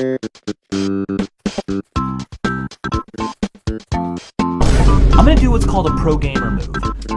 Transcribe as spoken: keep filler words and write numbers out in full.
I'm gonna do what's called a pro gamer move.